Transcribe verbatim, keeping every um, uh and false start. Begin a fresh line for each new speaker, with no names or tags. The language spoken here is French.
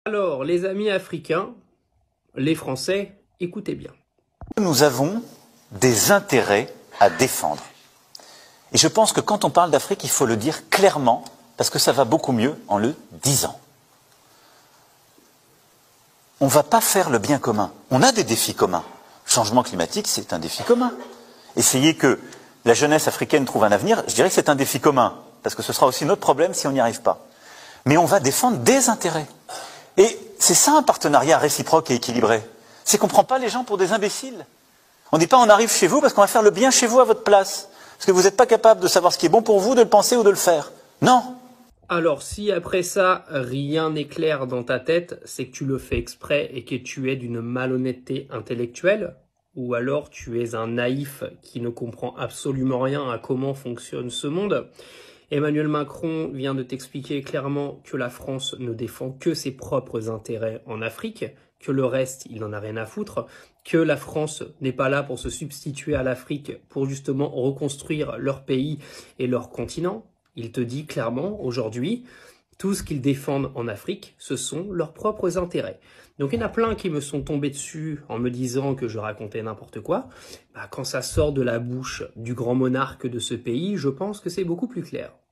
Alors, les amis africains, les Français, écoutez bien.
Nous avons des intérêts à défendre. Et je pense que quand on parle d'Afrique, il faut le dire clairement, parce que ça va beaucoup mieux en le disant. On ne va pas faire le bien commun. On a des défis communs. Le changement climatique, c'est un défi commun. Essayer que la jeunesse africaine trouve un avenir, je dirais que c'est un défi commun, parce que ce sera aussi notre problème si on n'y arrive pas. Mais on va défendre des intérêts. Et c'est ça un partenariat réciproque et équilibré. C'est qu'on ne prend pas les gens pour des imbéciles. On ne dit pas on arrive chez vous parce qu'on va faire le bien chez vous à votre place. Parce que vous n'êtes pas capable de savoir ce qui est bon pour vous, de le penser ou de le faire. Non.
Alors, si après ça, rien n'est clair dans ta tête, c'est que tu le fais exprès et que tu es d'une malhonnêteté intellectuelle, ou alors tu es un naïf qui ne comprend absolument rien à comment fonctionne ce monde. Emmanuel Macron vient de t'expliquer clairement que la France ne défend que ses propres intérêts en Afrique, que le reste, il n'en a rien à foutre, que la France n'est pas là pour se substituer à l'Afrique pour justement reconstruire leur pays et leur continent. Il te dit clairement, aujourd'hui, tout ce qu'ils défendent en Afrique, ce sont leurs propres intérêts. Donc il y en a plein qui me sont tombés dessus en me disant que je racontais n'importe quoi. Bah, quand ça sort de la bouche du grand monarque de ce pays, je pense que c'est beaucoup plus clair.